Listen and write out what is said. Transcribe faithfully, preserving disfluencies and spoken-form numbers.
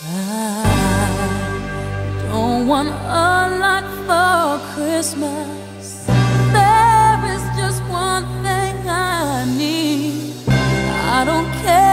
I don't want a lot for Christmas. There is just one thing I need. I don't care